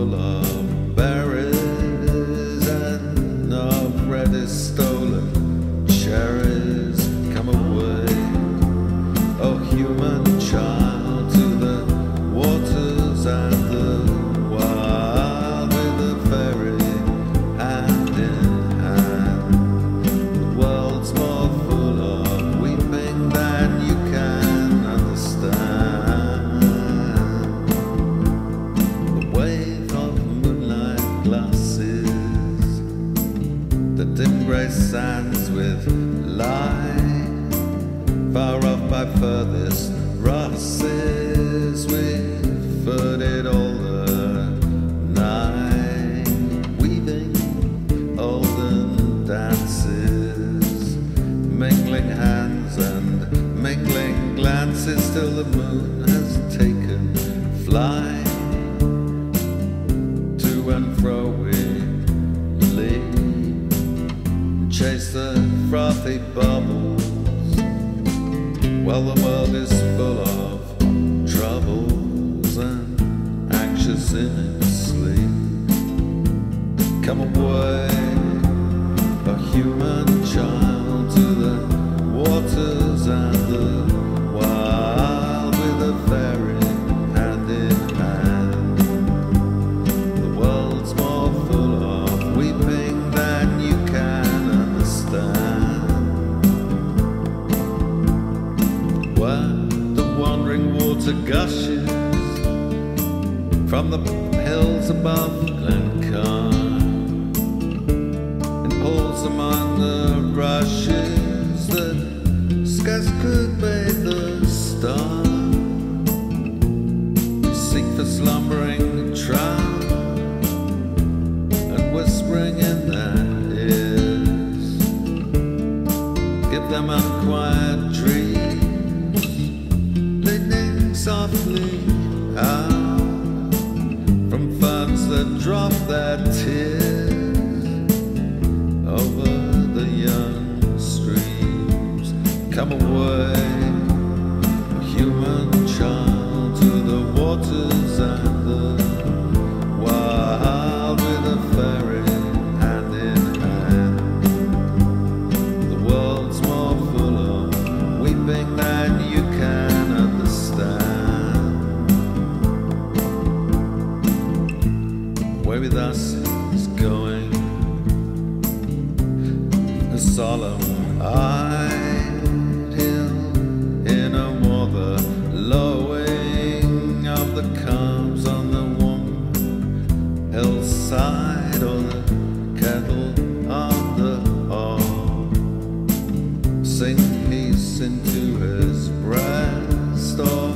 full of berries and of reddest stolen cherries. Come away, oh human child, to the waters and the wild with a fairy hand in hand. The world's more full of weeping than you can understand. The wave of moonlight glasses, the dim grey sands with light, far off by furthest russes, we've heard it all the night, weaving olden dances, mingling hands and mingling glances till the moon has taken flight. To and fro we lead, chase the frothy bubbles, while the world is full of troubles and anxious in its sleep. Come away, a human child, to the waters and the wild with a fairy hand in hand. The world's more full of weeping than you can understand. Where the wandering water gushes from the hills above Glencar, and pools among the rushes that scarce could bathe the star. We seek for slumbering trout and whispering in their ears, give them unquiet dreams, leaning softly out from ferns that drop their tears over the young streams. Come away, a human child, to the waters and the wild with a fairy hand in hand. The world's more full of weeping than you can understand. Away with us is going a solemn-eyed hill in a wather, lowing of the calms on the warm hillside, or the kettle on the hob, sing peace into his breast, or